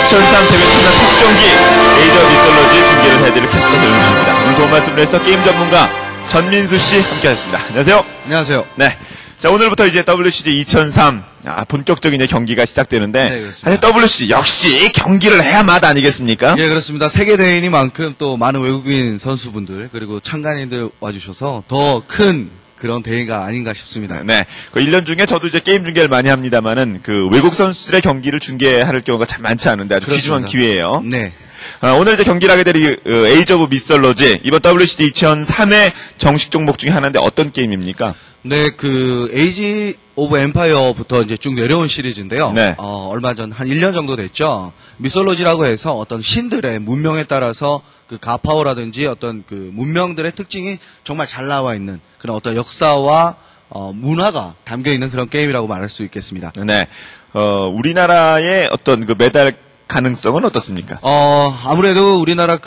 2003 대회 첫날 첫 경기 에이저 미솔로지 중계를 해드릴 캐스터 변호사입니다. 오늘 도움 말씀을 해서 게임 전문가 전민수 씨 함께하셨습니다. 안녕하세요. 안녕하세요. 네. 자, 오늘부터 이제 WCG 2003 본격적인 이제 경기가 시작되는데, 네, 그렇습니다. WCG 역시 경기를 해야 맛 아니겠습니까? 예, 그렇습니다. 세계 대회이니만큼 또 많은 외국인 선수분들 그리고 참가인들 와주셔서 더 큰 그런 대회가 아닌가 싶습니다. 네. 그 1년 중에 저도 이제 게임 중계를 많이 합니다만은 그 외국 선수들의 경기를 중계할 경우가 참 많지 않은데 아주 귀중한 기회예요. 네. 오늘 이제 경기를 하게 될 에이지 오브 미솔로지 이번 WCG 2003의 정식 종목 중에 하나인데 어떤 게임입니까? 네, 그 에이지 오브 엠파이어부터 이제 쭉 내려온 시리즈인데요. 네. 얼마 전 한 1년 정도 됐죠. 미솔로지라고 해서 어떤 신들의 문명에 따라서 그 가파오라든지 어떤 그 문명들의 특징이 정말 잘 나와 있는 그런 어떤 역사와 문화가 담겨 있는 그런 게임이라고 말할 수 있겠습니다. 네. 우리나라의 어떤 그 메달 가능성은 어떻습니까? 아무래도 우리나라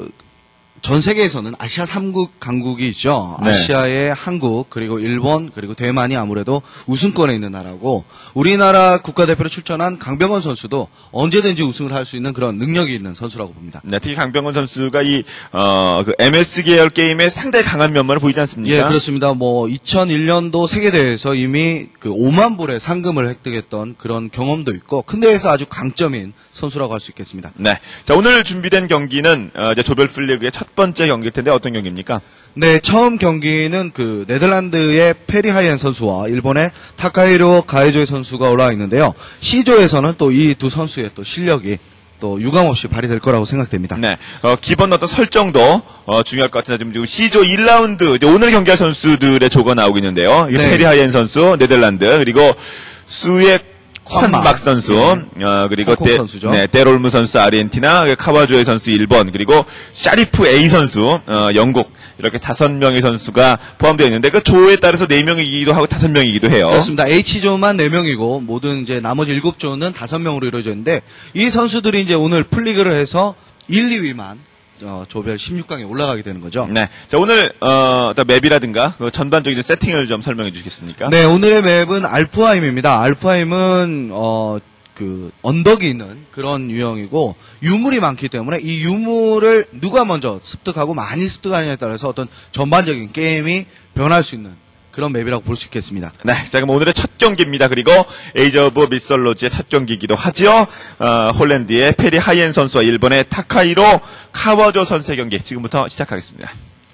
전 세계에서는 아시아 3국 강국이 있죠. 네. 아시아의 한국, 그리고 일본, 그리고 대만이 아무래도 우승권에 있는 나라고, 우리나라 국가대표로 출전한 강병원 선수도 언제든지 우승을 할 수 있는 그런 능력이 있는 선수라고 봅니다. 네, 특히 강병원 선수가 그 MS 계열 게임에 상당히 강한 면모를 보이지 않습니까? 예, 그렇습니다. 2001년도 세계대회에서 이미 그 5만 불의 상금을 획득했던 그런 경험도 있고, 큰 대회에서 아주 강점인 선수라고 할 수 있겠습니다. 네. 자, 오늘 준비된 경기는, 이제 조별 플리그의 첫 번째 경기일 텐데 어떤 경기입니까? 네, 처음 경기는 그 네덜란드의 페리 하이엔 선수와 일본의 타카히로 가에조의 선수가 올라와 있는데요. C조에서는 또 이 두 선수의 또 실력이 또 유감없이 발휘될 거라고 생각됩니다. 네. 기본 어떤 설정도, 중요할 것 같은데 지금 C조 1라운드, 이제 오늘 경기할 선수들의 조가 나오고 있는데요. 이게 네. 페리 하이엔 선수, 네덜란드, 그리고 수의 콴박 선수, 그리고 홍콩 선수죠. 데롤무 선수 아르헨티나, 카와조의 선수 일본, 그리고 샤리프 A 선수 영국 이렇게 5명의 선수가 포함되어 있는데 그 조에 따라서 4명이기도 하고 5명이기도 해요. 그렇습니다. H조만 4명이고 모든 이제 나머지 7조는 5명으로 이루어져 있는데 이 선수들이 이제 오늘 플리그를 해서 1, 2위만 조별 16강에 올라가게 되는 거죠. 네. 자, 오늘 맵이라든가 그 전반적인 세팅을 좀 설명해 주시겠습니까? 네, 오늘의 맵은 알프하임입니다. 알프하임은 그 언덕이 있는 그런 유형이고 유물이 많기 때문에 이 유물을 누가 먼저 습득하고 많이 습득하느냐에 따라서 어떤 전반적인 게임이 변할 수 있는 그런 맵이라고 볼 수 있겠습니다. 네, 자 그럼 오늘의 첫 경기입니다. 그리고 에이지 오브 미솔로지의 첫 경기이기도 하지요. 홀랜드의 페리 하이엔 선수와 일본의 타카히로 카와조 선수의 경기 지금부터 시작하겠습니다.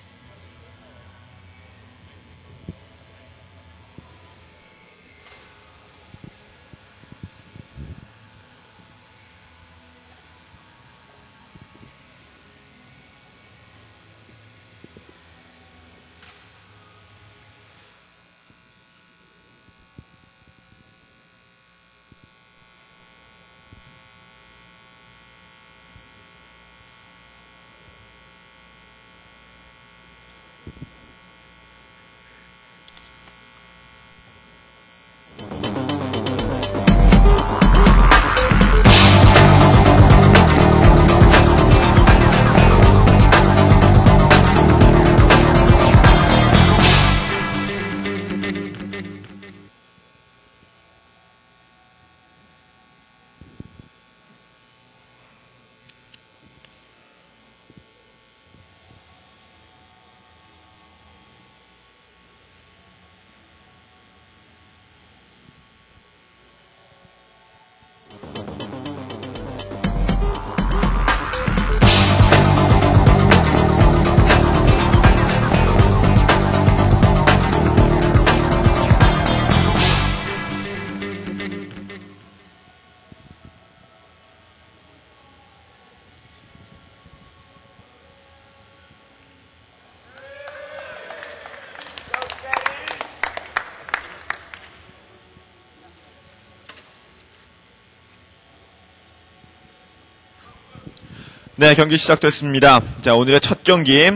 네, 경기 시작됐습니다. 자, 오늘의 첫 경기,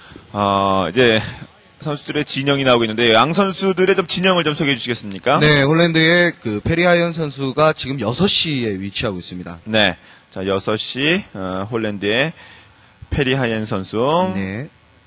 이제 선수들의 진영이 나오고 있는데, 양 선수들의 좀 진영을 좀 소개해 주시겠습니까? 네, 홀랜드의 그 페리하이언 선수가 지금 6시에 위치하고 있습니다. 네. 자, 6시, 홀랜드의 페리 하이엔 선수. 네.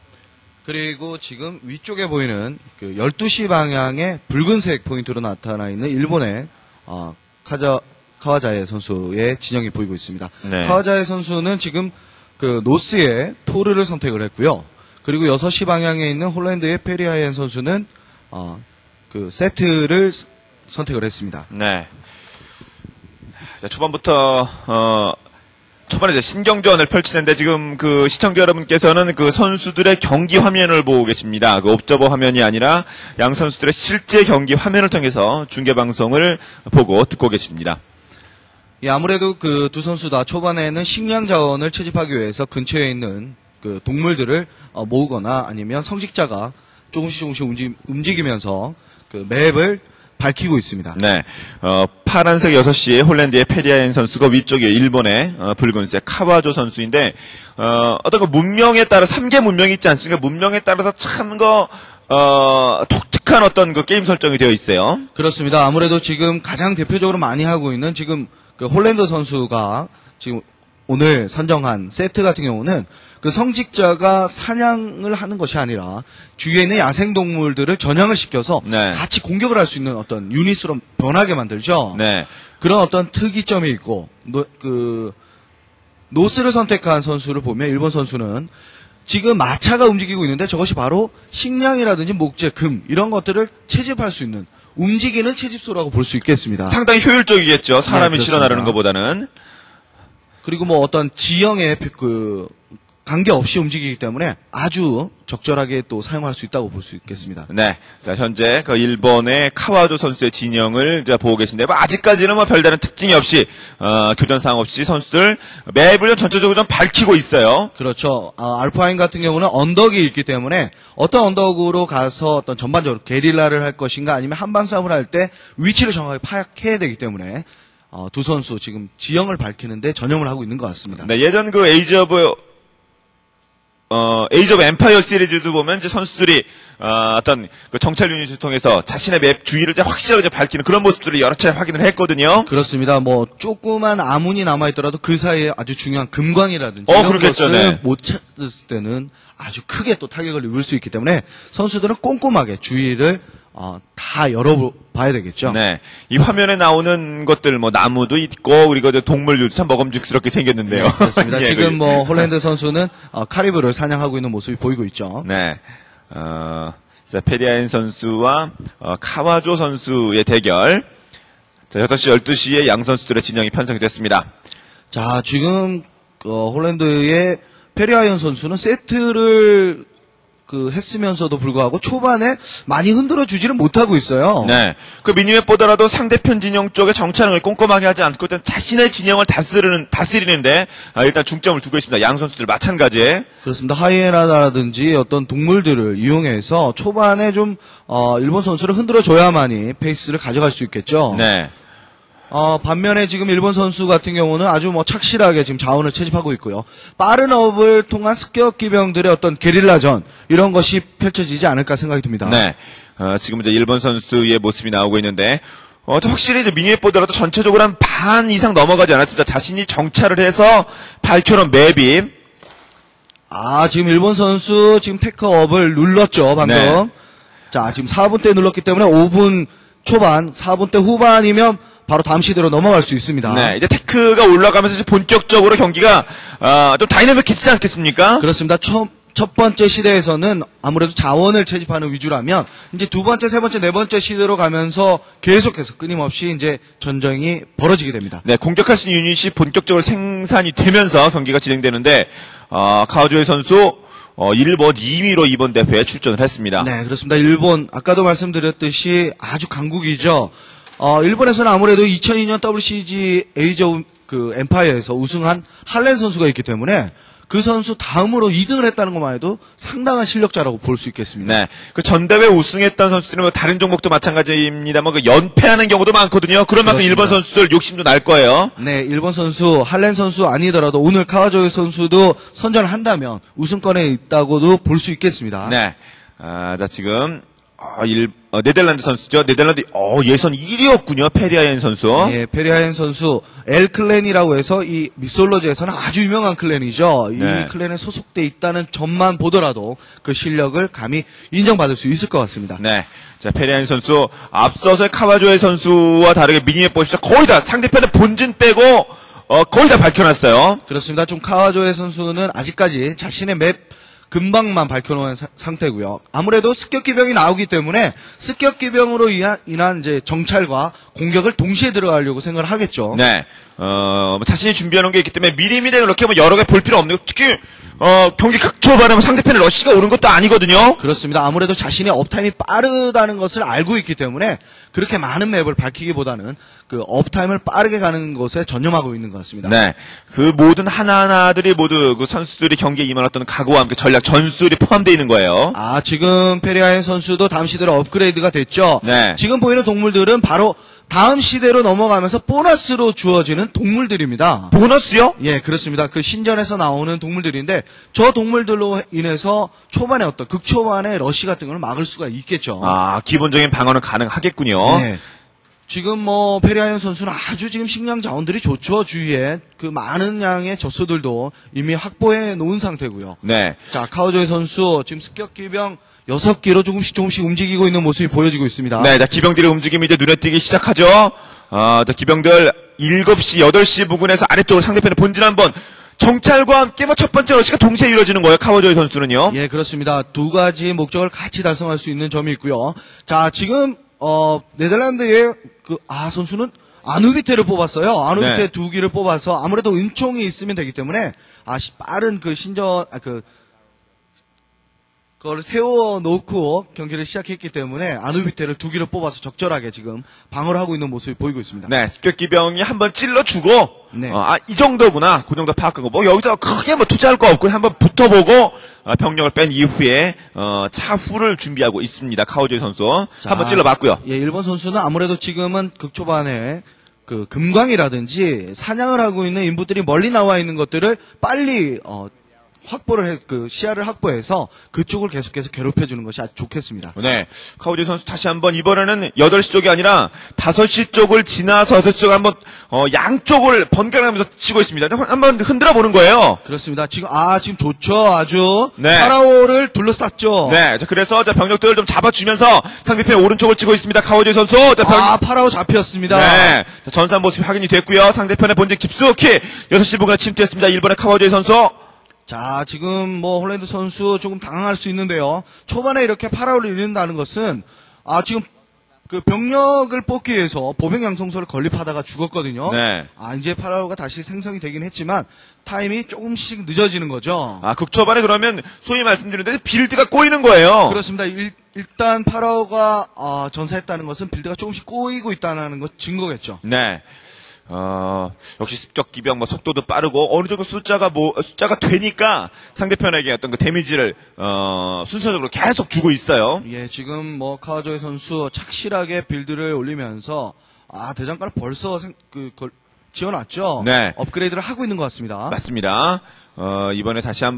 그리고 지금 위쪽에 보이는 그 12시 방향의 붉은색 포인트로 나타나 있는 일본의 카와자에 선수의 진영이 보이고 있습니다. 네. 카와자에 선수는 지금 그 노스의 토르를 선택을 했고요. 그리고 6시 방향에 있는 홀랜드의 페리하이엔 선수는 그 세트를 선택을 했습니다. 네. 자, 초반부터 초반에 이제 신경전을 펼치는데 지금 그 시청자 여러분께서는 그 선수들의 경기 화면을 보고 계십니다. 그 옵저버 화면이 아니라 양 선수들의 실제 경기 화면을 통해서 중계 방송을 보고 듣고 계십니다. 예, 아무래도 그 두 선수 다 초반에는 식량 자원을 채집하기 위해서 근처에 있는 그 동물들을 모으거나 아니면 성직자가 조금씩 움직이면서 그 맵을 밝히고 있습니다. 네. 파란색 6시에 홀랜드의 페리아엔 선수가 위쪽에 일본의 붉은색 카와조 선수인데 어떤 그 문명에 따라 3개 문명이 있지 않습니까? 문명에 따라서 참 독특한 어떤 그 게임 설정이 되어 있어요. 그렇습니다. 아무래도 지금 가장 대표적으로 많이 하고 있는 지금 그 홀랜드 선수가 지금 오늘 선정한 세트 같은 경우는 그 성직자가 사냥을 하는 것이 아니라 주위에 있는 야생동물들을 전향을 시켜서 네. 같이 공격을 할 수 있는 어떤 유닛으로 변하게 만들죠. 네. 그런 어떤 특이점이 있고, 노스를 선택한 선수를 보면 일본 선수는 지금 마차가 움직이고 있는데 저것이 바로 식량이라든지 목재, 금 이런 것들을 채집할 수 있는 움직이는 채집소라고 볼 수 있겠습니다. 상당히 효율적이겠죠. 사람이 네, 실어 나르는 그렇습니다. 것보다는. 그리고 뭐 어떤 지형에 그 관계없이 움직이기 때문에 아주 적절하게 또 사용할 수 있다고 볼 수 있겠습니다. 네. 자, 현재 그 일본의 카와조 선수의 진영을 이제 보고 계신데, 뭐 아직까지는 뭐 별다른 특징이 없이, 교전 상황 없이 선수들 맵을 좀 전체적으로 좀 밝히고 있어요. 그렇죠. 알파인 같은 경우는 언덕이 있기 때문에 어떤 언덕으로 가서 어떤 전반적으로 게릴라를 할 것인가 아니면 한방 싸움을 할 때 위치를 정확하게 파악해야 되기 때문에 두 선수 지금 지형을 밝히는데 전념을 하고 있는 것 같습니다. 네, 예전 그 에이지 오브 엠파이어 시리즈도 보면 이제 선수들이 어떤 그 정찰 유닛을 통해서 자신의 맵 주위를 이제 확실하게 밝히는 그런 모습들을 여러 차례 확인을 했거든요. 그렇습니다. 뭐 조그만 아문이 남아 있더라도 그 사이에 아주 중요한 금광이라든지 이런 그렇겠죠, 것을 네. 못 찾았을 때는 아주 크게 또 타격을 입을 수 있기 때문에 선수들은 꼼꼼하게 주위를 다 열어봐야 되겠죠. 네, 이 화면에 나오는 것들 뭐 나무도 있고 그리고 이제 동물들도 참 먹음직스럽게 생겼는데요. 그렇습니다. 예, 지금 뭐 홀랜드 선수는 카리브를 사냥하고 있는 모습이 보이고 있죠. 네, 자, 페리아엔 선수와 카와조 선수의 대결. 자, 6시, 12시에 양 선수들의 진영이 편성이 됐습니다. 자, 지금 홀랜드의 페리아이언 선수는 세트를 했으면서도 불구하고 초반에 많이 흔들어 주지는 못하고 있어요. 네. 그 미니맵보다라도 상대편 진영 쪽에 정찰을 꼼꼼하게 하지 않고 일단 자신의 진영을 다스리는데 일단 중점을 두고 있습니다. 양 선수들 마찬가지에. 그렇습니다. 하이에나라든지 어떤 동물들을 이용해서 초반에 좀 일본 선수를 흔들어 줘야만이 페이스를 가져갈 수 있겠죠. 네. 반면에 지금 일본 선수 같은 경우는 아주 뭐 착실하게 지금 자원을 채집하고 있고요. 빠른 업을 통한 습격 기병들의 어떤 게릴라전 이런 것이 펼쳐지지 않을까 생각이 듭니다. 네. 지금 이제 일본 선수의 모습이 나오고 있는데 확실히 이제 미니맵보다라도 전체적으로 한 반 이상 넘어가지 않았습니다. 자신이 정찰을 해서 밝혀놓은 맵이. 지금 일본 선수 지금 테크업을 눌렀죠, 방금. 네. 자, 지금 4분 때 눌렀기 때문에 5분 초반, 4분 때 후반이면 바로 다음 시대로 넘어갈 수 있습니다. 네. 이제 테크가 올라가면서 이제 본격적으로 경기가 좀 다이내믹해지지 않겠습니까? 그렇습니다. 첫 번째 시대에서는 아무래도 자원을 채집하는 위주라면 이제 두 번째, 세 번째, 네 번째 시대로 가면서 계속해서 끊임없이 이제 전쟁이 벌어지게 됩니다. 네, 공격할 수 있는 유닛이 본격적으로 생산이 되면서 경기가 진행되는데 카와조의 선수 일본 2위로 이번 대회에 출전을 했습니다. 네, 그렇습니다. 일본 아까도 말씀드렸듯이 아주 강국이죠. 일본에서는 아무래도 2002년 WCG 에이지 오브 엠파이어에서 우승한 할렌 선수가 있기 때문에 그 선수 다음으로 2등을 했다는 것만 해도 상당한 실력자라고 볼 수 있겠습니다. 네, 그 전대회 우승했던 선수들은 뭐 다른 종목도 마찬가지입니다만 그 연패하는 경우도 많거든요. 그런 만큼 그렇습니다. 일본 선수들 욕심도 날 거예요. 네, 일본 선수, 할렌 선수 아니더라도 오늘 카와조의 선수도 선전을 한다면 우승권에 있다고도 볼 수 있겠습니다. 네, 자 지금 네덜란드 선수죠. 네덜란드, 예선 1위였군요. 페리아엔 선수. 예, 페리하엔 선수 엘 클랜이라고 해서 이 미솔로지에서는 아주 유명한 클랜이죠. 네. 이 클랜에 소속돼 있다는 점만 보더라도 그 실력을 감히 인정받을 수 있을 것 같습니다. 네. 자, 페리아엔 선수, 앞서서의 카와조의 선수와 다르게 미니맵 보십시오. 거의 다 상대편의 본진 빼고, 거의 다 밝혀놨어요. 그렇습니다. 좀 카와조의 선수는 아직까지 자신의 맵 금방만 밝혀놓은 상태고요. 아무래도 습격기병이 나오기 때문에 습격기병으로 인한 이제 정찰과 공격을 동시에 들어가려고 생각을 하겠죠. 네. 자신이 준비해놓은 게 있기 때문에 미리미리 그렇게 뭐 여러 개 볼 필요 없는 거. 특히, 경기 극초반에 상대편에 러시가 오는 것도 아니거든요. 그렇습니다. 아무래도 자신의 업타임이 빠르다는 것을 알고 있기 때문에 그렇게 많은 맵을 밝히기보다는 그 업타임을 빠르게 가는 것에 전념하고 있는 것 같습니다. 네. 그 모든 하나하나들이 모두 그 선수들이 경기에 임하는 전략과 함께 전략 전술이 포함되어 있는 거예요. 아, 지금 페리아엔 선수도 다음 시대로 업그레이드가 됐죠. 네. 지금 보이는 동물들은 바로 다음 시대로 넘어가면서 보너스로 주어지는 동물들입니다. 보너스요? 예, 그렇습니다. 그 신전에서 나오는 동물들인데 저 동물들로 인해서 초반에 어떤 극초반에 러시 같은 걸 막을 수가 있겠죠. 기본적인 방어는 가능하겠군요. 네. 지금 뭐 페리아연 선수는 아주 지금 식량 자원들이 좋죠. 주위에 그 많은 양의 젖소들도 이미 확보해 놓은 상태고요. 네. 자, 카오조이 선수 지금 습격기병 6기로 조금씩 움직이고 있는 모습이 보여지고 있습니다. 네, 자, 기병들의 움직임이 이제 눈에 띄기 시작하죠. 자, 기병들 7시, 8시 부근에서 아래쪽으로 상대편의 본진 한번 정찰과 함께 첫 번째 러시가 동시에 이루어지는 거예요. 카와조이 선수는요. 예, 그렇습니다. 두 가지 목적을 같이 달성할 수 있는 점이 있고요. 자, 지금 네덜란드의 선수는 아누비테를 뽑았어요. 아누비테 네. 2기를 뽑아서 아무래도 은총이 있으면 되기 때문에 빠른 그 신전 그걸 세워놓고 경기를 시작했기 때문에 아누비테를 2기를 뽑아서 적절하게 지금 방어를 하고 있는 모습이 보이고 있습니다. 네, 습격기병이 한번 찔러주고, 네. 이 정도구나. 그 정도 파악한 거. 뭐, 여기서 크게 투자할 거 없고, 한번 붙어보고, 병력을 뺀 이후에, 차후를 준비하고 있습니다. 카오조이 선수. 한번 찔러봤고요. 예, 일본 선수는 아무래도 지금은 극초반에 그 금광이라든지 사냥을 하고 있는 인부들이 멀리 나와 있는 것들을 빨리, 시야를 확보해서 그쪽을 계속해서 괴롭혀주는 것이 아주 좋겠습니다. 네. 카오조이 선수 다시 한번 이번에는 8시 쪽이 아니라 5시 쪽을 지나서 6시 쪽을 한번, 양쪽을 번갈아가면서 치고 있습니다. 한번 흔들어 보는 거예요. 그렇습니다. 지금 좋죠. 아주. 네. 파라오를 둘러쌌죠. 네. 자, 그래서 병력들을 좀 잡아주면서 상대편 오른쪽을 치고 있습니다. 카오조이 선수. 파라오 잡혔습니다. 네. 자, 전산 모습이 확인이 됐고요. 상대편의 본진 깊숙이 6시 부근에 침투했습니다. 일본의 카오조이 선수. 자, 지금 홀랜드 선수 조금 당황할 수 있는데요. 초반에 이렇게 파라오를 잃는다는 것은, 지금 그 병력을 뽑기 위해서 보병 양성소를 건립하다가 죽었거든요. 네. 이제 파라오가 다시 생성이 되긴 했지만, 타임이 조금씩 늦어지는 거죠. 극초반에 그러면 소위 말씀드리는데 빌드가 꼬이는 거예요. 그렇습니다. 일단 파라오가, 전사했다는 것은 빌드가 조금씩 꼬이고 있다는 것 증거겠죠. 네. 역시 습격 기병 속도도 빠르고 어느 정도 숫자가 되니까 상대편에게 어떤 그 데미지를 순서적으로 계속 주고 있어요. 예, 지금 카와조이 선수 착실하게 빌드를 올리면서 대장간을 벌써 지어놨죠. 네. 업그레이드를 하고 있는 것 같습니다. 맞습니다. 이번엔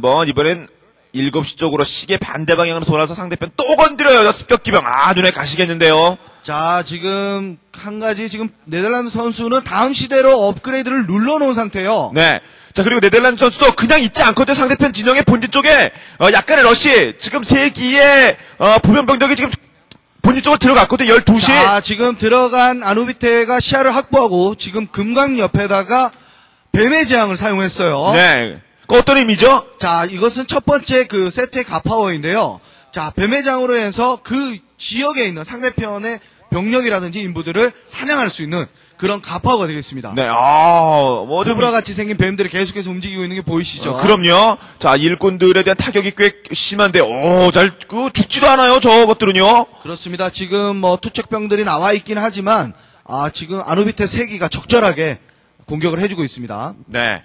7시 쪽으로 시계 반대 방향으로 돌아서 상대편 또 건드려요. 습격 기병. 눈에 가시겠는데요. 자, 지금 한 가지 지금 네덜란드 선수는 다음 시대로 업그레이드를 눌러놓은 상태예요. 네. 자, 그리고 네덜란드 선수도 그냥 있지 않거든요. 상대편 진영의 본진 쪽에 약간의 러시. 지금 3기의 보병병력이 지금 본진 쪽으로 들어갔거든요. 12시. 자, 지금 들어간 아누비테가 시야를 확보하고 지금 금강 옆에다가 뱀의 재앙을 사용했어요. 네. 어떤 의미죠? 자, 이것은 첫 번째 그 세트의 가파워인데요. 자, 뱀의 재앙으로 해서 그 지역에 있는 상대편의 병력이라든지 인부들을 사냥할 수 있는 그런 가파워가 되겠습니다. 네, 코브라 같이 생긴 뱀들이 계속해서 움직이고 있는 게 보이시죠? 그럼요. 자, 일꾼들에 대한 타격이 꽤 심한데, 죽지도 않아요, 저것들은요. 그렇습니다. 지금 투척병들이 나와 있긴 하지만, 지금 아누비테 3기가 적절하게 공격을 해주고 있습니다. 네.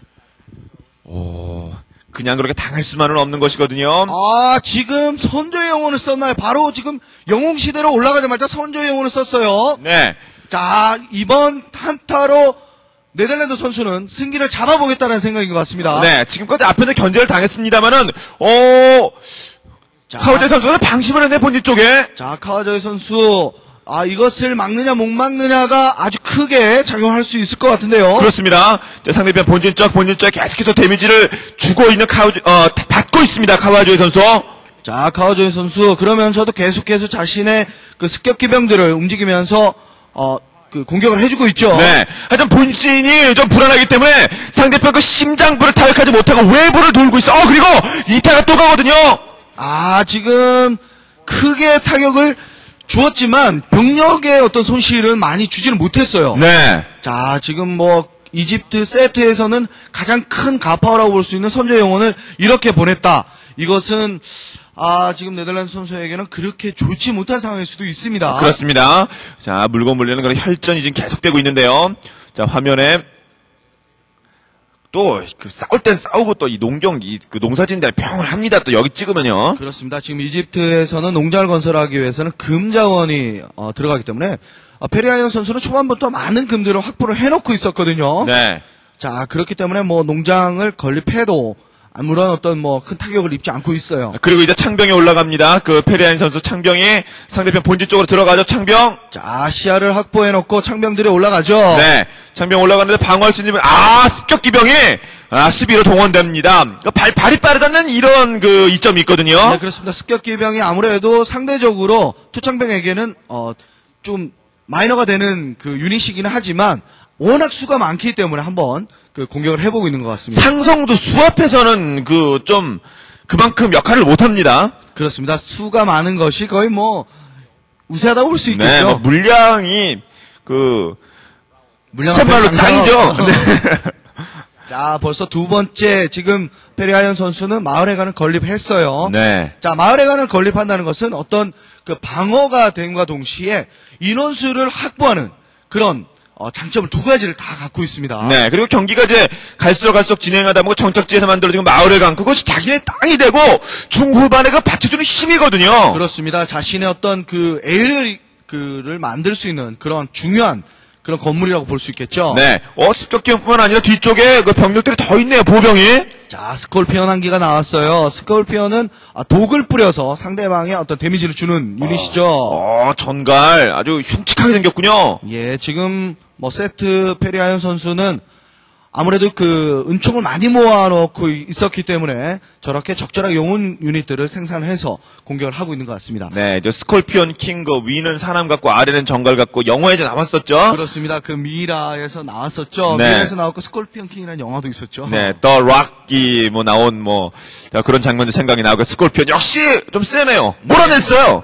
그냥 그렇게 당할 수만은 없는 것이거든요. 지금 선조의 영혼을 썼나요? 바로 지금 영웅시대로 올라가자마자 선조의 영혼을 썼어요. 네. 자, 이번 한타로 네덜란드 선수는 승기를 잡아보겠다는 생각인 것 같습니다. 네, 지금까지 앞에는 견제를 당했습니다만은, 카와조이 선수가 방심을 했네, 본진 쪽에. 자, 카와조이 선수, 이것을 막느냐, 못 막느냐가 아주 크게 작용할 수 있을 것 같은데요. 그렇습니다. 자, 상대편 본진 쪽 계속해서 데미지를 주고 있는 받고 있습니다, 카와조이 선수. 자, 카와조이 선수, 그러면서도 계속해서 자신의 그 습격 기병들을 움직이면서, 그 공격을 해주고 있죠. 네. 하여튼 본진이 좀 불안하기 때문에 상대편 그 심장부를 타격하지 못하고 외부를 돌고 있어. 그리고 이타가 또 가거든요. 지금 크게 타격을 주었지만 병력의 어떤 손실은 많이 주지는 못했어요. 네. 자, 지금 뭐 이집트 세트에서는 가장 큰 가파오라고 볼 수 있는 선제 영혼을 이렇게 보냈다. 이것은 지금 네덜란드 선수에게는 그렇게 좋지 못한 상황일 수도 있습니다. 그렇습니다. 자, 물고 물리는 그런 혈전이 지금 계속되고 있는데요. 자, 화면에 또 그 싸울 땐 싸우고 또 이 그 농사짓는 데 평을 합니다. 또 여기 찍으면요. 그렇습니다. 지금 이집트에서는 농장을 건설하기 위해서는 금 자원이 들어가기 때문에 페리아이언 선수는 초반부터 많은 금들을 확보를 해놓고 있었거든요. 네. 자, 그렇기 때문에 뭐 농장을 건립해도 아무런 어떤 뭐 큰 타격을 입지 않고 있어요. 그리고 이제 창병이 올라갑니다. 그 페리아인 선수 창병이 상대편 본진 쪽으로 들어가죠. 창병. 자, 시야를 확보해놓고 창병들이 올라가죠. 네. 창병 올라가는데 방어할 수 있는 습격 기병이 수비로 동원됩니다. 발이 빠르다는 이런 그 이점이 있거든요. 네, 그렇습니다. 습격 기병이 아무래도 상대적으로 투창병에게는 좀 마이너가 되는 그 유닛이기는 하지만 워낙 수가 많기 때문에 한번 그 공격을 해보고 있는 것 같습니다. 상성도 수 앞에서는 그만큼 역할을 못합니다. 그렇습니다. 수가 많은 것이 거의 뭐 우세하다고 볼 수 있겠죠. 네, 뭐 물량이 물량 말로 짱이죠. 네. 자, 벌써 두 번째 지금 페리아이언 선수는 마을회관을 건립했어요. 네. 자, 마을회관을 건립한다는 것은 어떤 그 방어가 됨과 동시에 인원수를 확보하는 그런 장점을 두 가지를 다 갖고 있습니다. 네, 그리고 경기가 이제 갈수록 진행하다 보면 정착지에서 만들어진 마을의 강, 그것이 자신의 땅이 되고 중후반에 그 받쳐주는 힘이거든요. 그렇습니다. 자신의 어떤 그 L을 만들 수 있는 그런 중요한 그런 건물이라고 볼 수 있겠죠. 네, 습격기뿐만 아니라 뒤쪽에 그 병력들이 더 있네요, 보병이. 자, 스콜피언 한 기가 나왔어요. 스콜피언은 독을 뿌려서 상대방의 어떤 데미지를 주는 유닛이죠. 전갈 아주 흉측하게 생겼군요. 예, 지금 뭐 세트 페리아이언 선수는 아무래도 그 은총을 많이 모아놓고 있었기 때문에 저렇게 적절하게 영혼 유닛들을 생산해서 공격을 하고 있는 것 같습니다. 네, 저 스콜피온 킹, 위는 사람 같고 아래는 정갈 같고 영화에도 나왔었죠. 그렇습니다. 그 미라에서 나왔었죠. 네. 미라에서 나왔고 스콜피언 킹이라는 영화도 있었죠. 네, 더 락이 나온 그런 장면도 생각이 나고 스콜피온 역시 좀 세네요. 몰아냈어요.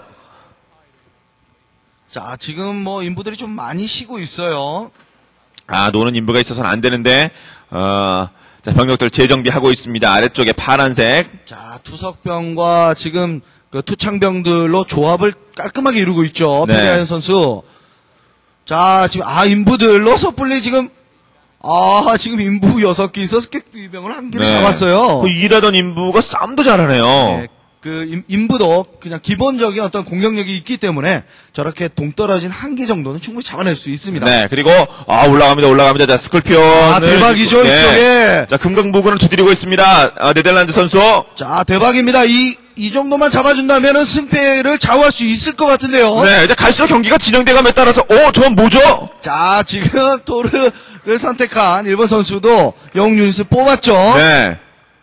자, 지금 뭐 인부들이 좀 많이 쉬고 있어요. 노는 인부가 있어서는 안 되는데, 자, 병력들 재정비하고 있습니다. 아래쪽에 파란색. 자, 투석병과 지금 그 투창병들로 조합을 깔끔하게 이루고 있죠. 네. 페리아이언 선수. 자, 지금, 인부들로 섣불리 지금, 지금 인부 6기 있어서 습격비병을 한 개를 잡았어요. 일하던 인부가 싸움도 잘하네요. 네, 그 인부도 그냥 기본적인 어떤 공격력이 있기 때문에 저렇게 동떨어진 한 개 정도는 충분히 잡아낼 수 있습니다. 네, 그리고 올라갑니다. 자, 스콜피온. 대박이죠. 네. 이쪽에. 자, 금강부근을 두드리고 있습니다. 네덜란드 선수. 자, 대박입니다. 이 정도만 잡아준다면은 승패를 좌우할 수 있을 것 같은데요. 네, 이제 갈수록 경기가 진행돼감에 따라서 저건 뭐죠? 자, 지금 토르를 선택한 일본 선수도 영웅 유닛을 뽑았죠. 네.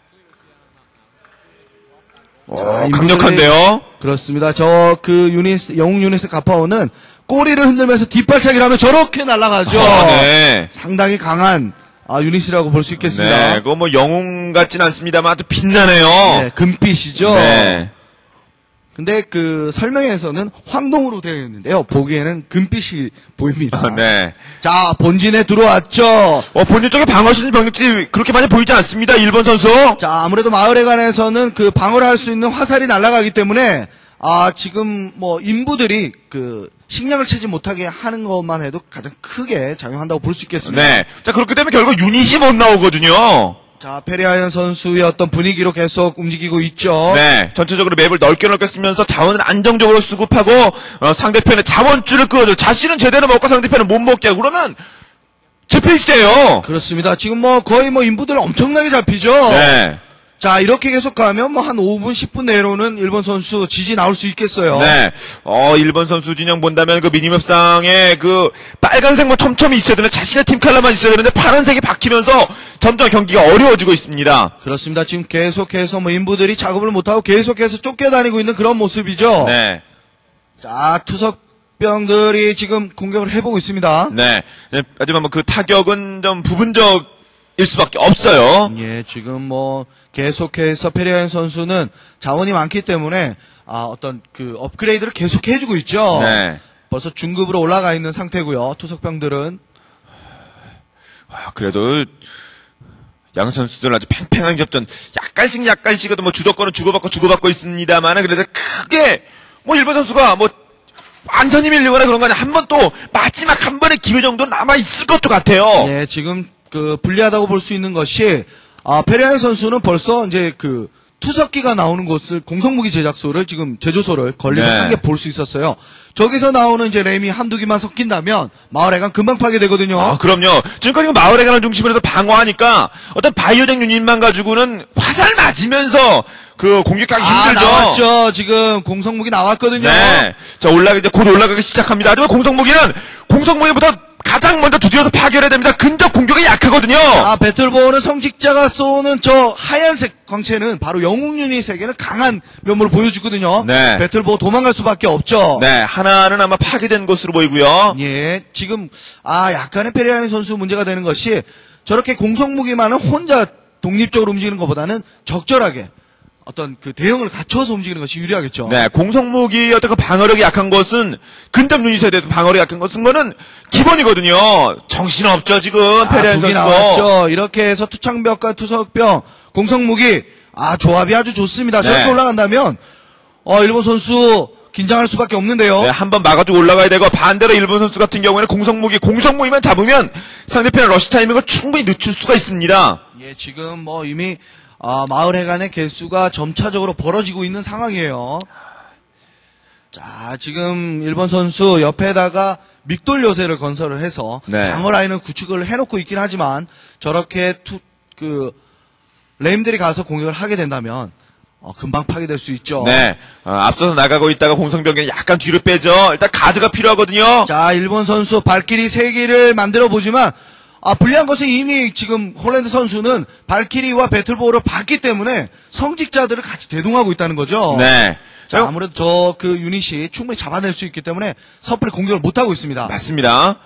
자, 강력한데요. 그렇습니다. 영웅 유닛의 가파오는 꼬리를 흔들면서 뒷발차기를 하면 저렇게 날아가죠. 네. 상당히 강한 유닛이라고 볼 수 있겠습니다. 네, 그거 영웅 같진 않습니다만 아주 빛나네요. 네, 금빛이죠. 네. 근데 그 설명에서는 황동으로 되어 있는데요. 보기에는 금빛이 보입니다. 네. 자, 본진에 들어왔죠. 본진 쪽에 방어하시는 병력들이 그렇게 많이 보이지 않습니다. 일본 선수. 자, 아무래도 마을회관에서는 그 방어를 할 수 있는 화살이 날아가기 때문에 지금 뭐 인부들이 그 식량을 채지 못하게 하는 것만 해도 가장 크게 작용한다고 볼 수 있겠습니다. 네. 자, 그렇기 때문에 결국 유닛이 못 나오거든요. 자, 페리아이언 선수의 어떤 분위기로 계속 움직이고 있죠. 네. 전체적으로 맵을 넓게 쓰면서 자원을 안정적으로 수급하고 상대편의 자원줄을 끌어줘. 자신은 제대로 먹고 상대편은 못 먹게 하고 그러면 제 페이스예요. 그렇습니다. 지금 뭐 거의 인부들 엄청나게 잡히죠. 네. 자, 이렇게 계속 가면 뭐 한 5분, 10분 내로는 일본 선수 지지 나올 수 있겠어요. 네. 일본 선수 진영 본다면 그 미니맵상에 그 빨간색만 촘촘히 있어야 되는 자신의 팀 컬러만 있어야 되는데 파란색이 바뀌면서 점점 경기가 어려워지고 있습니다. 그렇습니다. 지금 계속해서 뭐 인부들이 작업을 못하고 계속해서 쫓겨다니고 있는 그런 모습이죠. 네. 자, 투석병들이 지금 공격을 해보고 있습니다. 네. 하지만 뭐 그 타격은 좀 부분적일 수밖에 없어요. 예, 지금 뭐 계속해서 페리아인 선수는 자원이 많기 때문에 어떤 그 업그레이드를 계속 해주고 있죠. 네. 벌써 중급으로 올라가 있는 상태고요. 투석병들은 그래도 양 선수들 아주 팽팽한 접전 약간씩도 뭐 주도권은 주고받고 있습니다만은 그래도 크게 뭐 일본 선수가 뭐 완전히 밀리거나 그런 거 아니야. 한 번 또 마지막 한 번의 기회 정도 남아 있을 것도 같아요. 예, 지금 그 불리하다고 볼 수 있는 것이 페리아인 선수는 벌써 이제 그 투석기가 나오는 곳을 공성무기 제작소를 지금 제조소를 건립을 네. 한 개 볼 수 있었어요. 저기서 나오는 이제 램이 한두 개만 섞인다면 마을해관 금방 파괴되거든요. 그럼요. 지금까지 마을해관을 중심으로 해서 방어하니까 어떤 바이오적 유닛만 가지고는 화살 맞으면서 그 공격하기 힘들죠. 나왔죠. 지금 공성무기 나왔거든요. 네. 자, 이제 곧 올라가기 시작합니다. 하지만 공성무기부터 가장 먼저 두드려서 파괴해야 됩니다. 근접 공격이 약하거든요. 배틀보어는 성직자가 쏘는 저 하얀색 광채는 바로 영웅 유닛에게는 강한 면모를 보여주거든요. 네. 배틀보어 도망갈 수밖에 없죠. 네, 하나는 아마 파괴된 것으로 보이고요. 예, 지금 약간의 페리아인 선수 문제가 되는 것이 저렇게 공성무기만은 혼자 독립적으로 움직이는 것보다는 적절하게 어떤 그 대응을 갖춰서 움직이는 것이 유리하겠죠. 네, 공성무기 어떤 그 방어력이 약한 것은 근접 유닛에 대해서 방어력이 약한 것은 거는 기본이거든요. 정신없죠 지금 페리안 두기 선수. 나왔죠. 이렇게 해서 투창병과 투석병 공성무기 조합이 아주 좋습니다. 네. 저렇게 올라간다면 일본 선수 긴장할 수밖에 없는데요. 네, 한번 막아주고 올라가야 되고 반대로 일본 선수 같은 경우에는 공성무기만 잡으면 상대편의 러시 타이밍을 충분히 늦출 수가 있습니다. 예, 지금 뭐 이미 마을해관의 개수가 점차적으로 벌어지고 있는 상황이에요. 자, 지금 일본 선수 옆에다가 믹돌 요새를 건설을 해서 네. 방어 라인을 구축을 해놓고 있긴 하지만 저렇게 램들이 가서 공격을 하게 된다면 금방 파괴될 수 있죠. 네, 앞서서 나가고 있다가 공성병기는 약간 뒤로 빼죠. 일단 가드가 필요하거든요. 자, 일본 선수 발키리 3개를 만들어 보지만 불리한 것은 이미 지금 홀랜드 선수는 발키리와 배틀보어를 봤기 때문에 성직자들을 같이 대동하고 있다는 거죠. 네. 자, 아무래도 저 그 유닛이 충분히 잡아낼 수 있기 때문에 섣불리 공격을 못하고 있습니다. 맞습니다.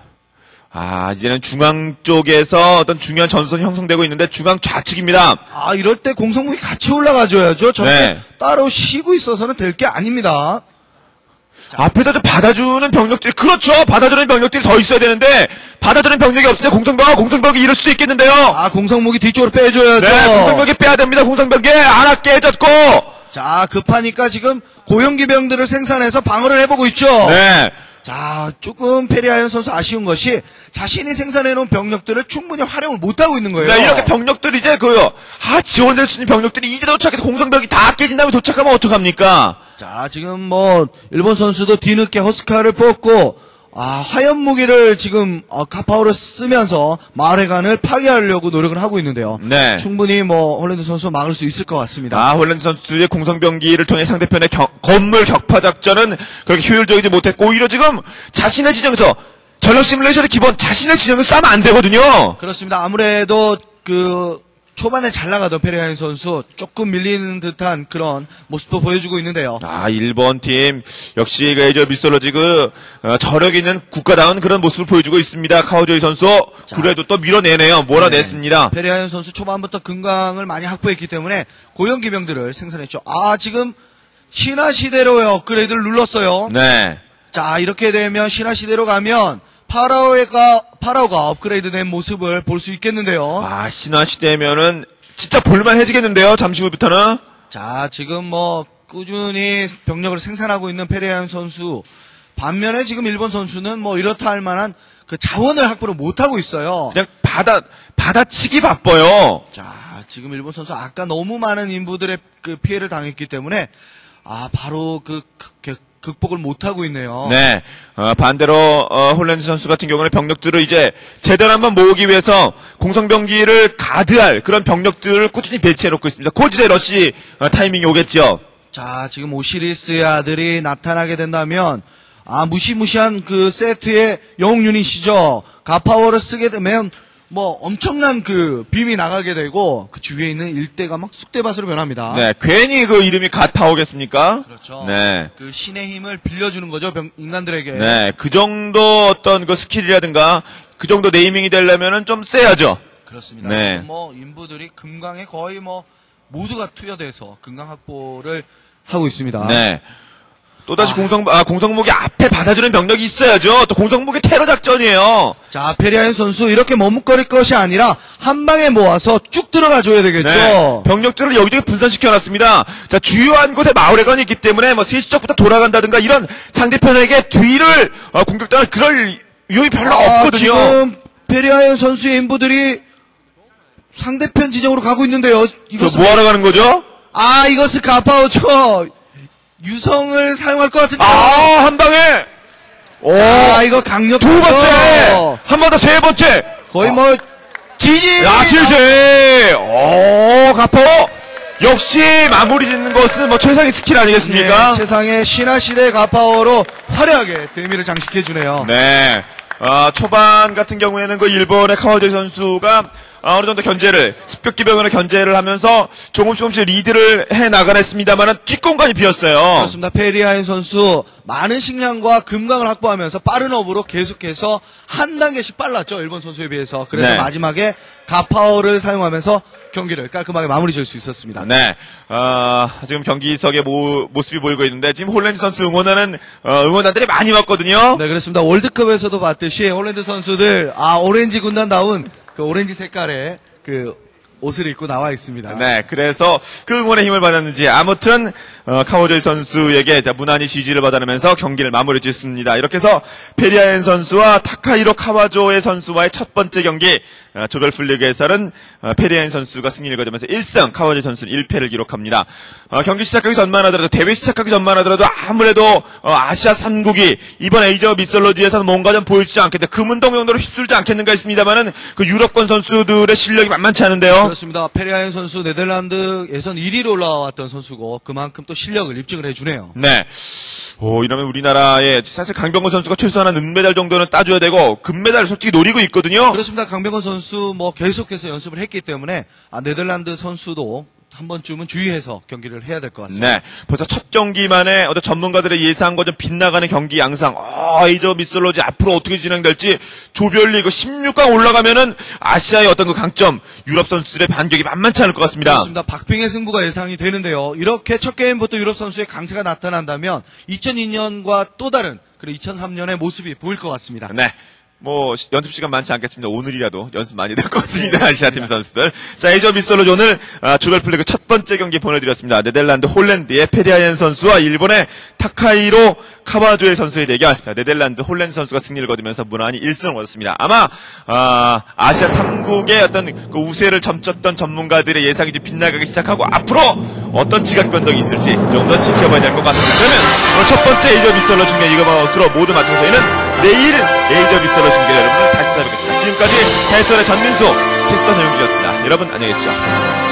이제는 중앙 쪽에서 어떤 중요한 전선이 형성되고 있는데 중앙 좌측입니다. 이럴 때 공성무기 같이 올라가줘야죠. 저렇게 네. 따로 쉬고 있어서는 될 게 아닙니다. 앞에다 좀 받아주는 병력들이, 그렇죠! 받아주는 병력들이 더 있어야 되는데, 받아주는 병력이 없어요. 공성병이 이럴 수도 있겠는데요. 공성무기 뒤쪽으로 빼줘야죠. 네, 공성병이 빼야 됩니다. 공성병이 하나 깨졌고. 자, 급하니까 지금 고용기병들을 생산해서 방어를 해보고 있죠. 네. 자, 조금 페리아연 선수 아쉬운 것이 자신이 생산해놓은 병력들을 충분히 활용을 못하고 있는 거예요. 네, 이렇게 병력들이 이제 지원될 수 있는 병력들이 이제 도착해서 공성병이 다 깨진 다음에 도착하면 어떡합니까? 자, 지금 뭐 일본 선수도 뒤늦게 허스카를 뽑고 화염 무기를 지금 카파오를 쓰면서 마을해관을 파괴하려고 노력을 하고 있는데요. 네. 충분히 뭐 홀랜드 선수 막을 수 있을 것 같습니다. 홀랜드 선수의 공성병기를 통해 상대편의 건물 격파 작전은 그렇게 효율적이지 못했고, 오히려 지금 자신의 지정에서 전력 시뮬레이션의 기본 자신의 지정에서 싸면 안 되거든요. 그렇습니다. 아무래도 초반에 잘 나가던 페리아인 선수 조금 밀리는 듯한 그런 모습도 보여주고 있는데요. 일본 팀 역시 그 미솔로지 저력 있는 국가다운 그런 모습을 보여주고 있습니다. 카오조이 선수. 그래도 또 밀어내네요. 몰아냈습니다. 네. 페리아인 선수 초반부터 금강을 많이 확보했기 때문에 고용기병들을 생산했죠. 지금 신화시대로의 업그레이드를 눌렀어요. 네. 자, 이렇게 되면 신화시대로 가면 파라오가 업그레이드된 모습을 볼 수 있겠는데요. 신화시대면은 진짜 볼만해지겠는데요. 잠시 후부터는. 자, 지금 뭐 꾸준히 병력을 생산하고 있는 페리아연 선수, 반면에 지금 일본 선수는 뭐 이렇다 할 만한 그 자원을 확보를 못하고 있어요. 그냥 받아치기 바빠요. 자, 지금 일본 선수 아까 너무 많은 인부들의 그 피해를 당했기 때문에 바로 극복을 못하고 있네요. 네. 반대로 홀랜드 선수 같은 경우는 병력들을 이제 제대로 한번 모으기 위해서 공성병기를 가드할 그런 병력들을 꾸준히 배치해놓고 있습니다. 곧 이제 러시 타이밍이 오겠죠. 자, 지금 오시리스의 아들이 나타나게 된다면 무시무시한 그 세트의 영웅 유닛이죠. 가파워를 쓰게 되면 뭐 엄청난 그 빔이 나가게 되고 그 주위에 있는 일대가 막 쑥대밭으로 변합니다. 네. 괜히 그 이름이 갓파오겠습니까? 그렇죠. 네. 그 신의 힘을 빌려주는 거죠, 인간들에게. 네. 그 정도 어떤 그 스킬이라든가 그 정도 네이밍이 되려면은 좀 세야죠. 그렇습니다. 네. 지금 뭐 인부들이 금강에 거의 뭐 모두가 투여돼서 금강 확보를 하고 있습니다. 네. 또다시 공성목이 앞에 받아주는 병력이 있어야죠. 또 공성목이 테러 작전이에요. 자, 페리아인 선수 이렇게 머뭇거릴 것이 아니라 한 방에 모아서 쭉 들어가 줘야 되겠죠. 네. 병력들을 여기저기 분산시켜놨습니다. 자, 주요한 곳에 마을회관이 있기 때문에 뭐 세시적부터 돌아간다든가 이런 상대편에게 뒤를 공격당할 그럴 위험이 별로 없거든요. 지금 페리아인 선수의 인부들이 상대편 지정으로 가고 있는데요. 이거 뭐하러 가는 거죠? 이것은 가파오죠. 유성을 사용할 것 같은데. 한 방에! 자, 이거 강력. 두 번째! 한 번 더 세 번째! 거의 뭐, 지지! 지지! 가파오! 역시 마무리 짓는 것은 뭐 최상의 스킬 아니겠습니까? 네, 최상의 신화시대 가파오로 화려하게 데미를 장식해주네요. 네. 초반 같은 경우에는 그 일본의 카와조이 선수가 어느 정도 습격기병으로 견제를 하면서 조금씩 리드를 해 나가냈습니다만은 뒷공간이 비었어요. 그렇습니다. 페리아인 선수 많은 식량과 금강을 확보하면서 빠른 업으로 계속해서 한 단계씩 빨랐죠. 일본 선수에 비해서. 그래서 네. 마지막에 가파오를 사용하면서 경기를 깔끔하게 마무리 지을 수 있었습니다. 네. 지금 경기석의 모습이 보이고 있는데 지금 홀랜드 선수 응원하는 응원단들이 많이 왔거든요. 네, 그렇습니다. 월드컵에서도 봤듯이 홀랜드 선수들 오렌지 군단다운 그 오렌지 색깔의 그 옷을 입고 나와 있습니다. 네, 그래서 그 응원의 힘을 받았는지 아무튼 카와조이 선수에게 무난히 지지를 받아내면서 경기를 마무리 짓습니다. 이렇게 해서 페리아엔 선수와 타카히로 카와조이 선수와의 첫 번째 경기 조별풀리그에서는 페리아엔 선수가 승리를 거두면서 1승, 카와조이 선수는 1패를 기록합니다. 경기 시작하기 전만 하더라도 대회 시작하기 전만 하더라도 아무래도 아시아 3국이 이번 에이저 미솔로지에서는 뭔가 좀 보여주지 않겠는데 금운동 정도로 휩쓸지 않겠는가 했습니다만은 그 유럽권 선수들의 실력이 만만치 않은데요. 그렇습니다. 페리아엔 선수 네덜란드 예선 1위로 올라왔던 선수고 그만큼 또 실력을 입증을 해주네요. 네. 이러면 우리나라의 사실 강병건 선수가 최소한 은메달 정도는 따줘야 되고 금메달을 솔직히 노리고 있거든요. 그렇습니다. 강병건 선수 뭐 계속해서 연습을 했기 때문에 네덜란드 선수도 한 번쯤은 주의해서 경기를 해야 될 것 같습니다. 네. 벌써 첫 경기만에 어떤 전문가들의 예상과 좀 빗나가는 경기 양상. 이저 미솔로지 앞으로 어떻게 진행될지 조별리그 16강 올라가면은 아시아의 어떤 그 강점, 유럽 선수들의 반격이 만만치 않을 것 같습니다. 그렇습니다. 박빙의 승부가 예상이 되는데요. 이렇게 첫 게임부터 유럽 선수의 강세가 나타난다면 2002년과 또 다른 그리고 2003년의 모습이 보일 것 같습니다. 네. 연습 시간 많지 않겠습니다. 오늘이라도 연습 많이 될 것 같습니다. 아시아팀 선수들. 자, 에이저 미솔로지 오늘 조별플레이그 첫 번째 경기 보내드렸습니다. 네덜란드 홀랜드의 페리아엔 선수와 일본의 타카히로 카와조이 선수의 대결. 자, 네덜란드 홀랜드 선수가 승리를 거두면서 무난히 1승을 얻었습니다. 아마 아시아 3국의 어떤 그 우세를 점쳤던 전문가들의 예상이 좀 빗나가기 시작하고 앞으로 어떤 지각 변동이 있을지 좀 더 지켜봐야 될 것 같습니다. 그러면 첫 번째 에이저 미솔로 중계 이것으로 모두 마치고 저희는 내일 에이저 미솔로 중계 여러분을 다시 찾아뵙겠습니다. 지금까지 해설의 전민수 캐스터 전용기였습니다. 여러분 안녕히 계십시오.